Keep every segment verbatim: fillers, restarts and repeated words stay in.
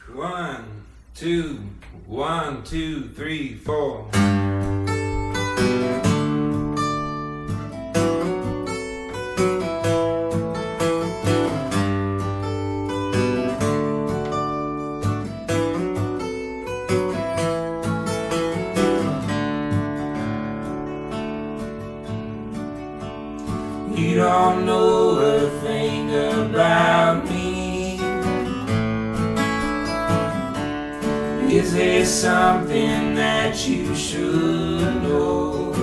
One, two, one, two, three, four. You don't know a thing about me. Is there something that you should know?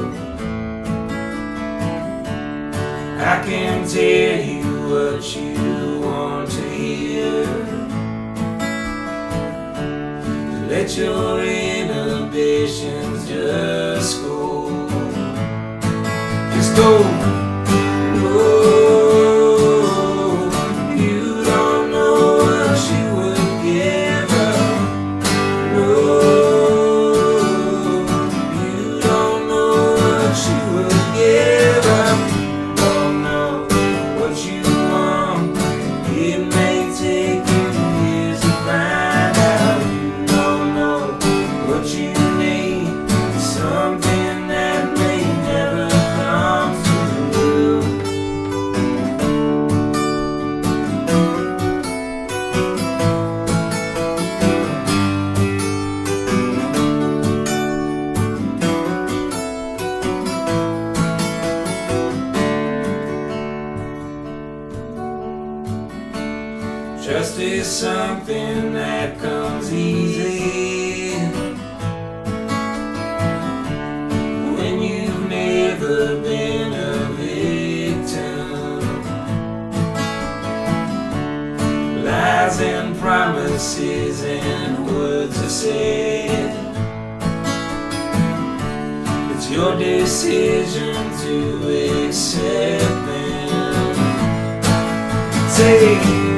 I can tell you what you want to hear. Let your inhibitions just go. Just go. Trust is something that comes easy when you've never been a victim. Lies and promises and words are said. It's your decision to accept them. Take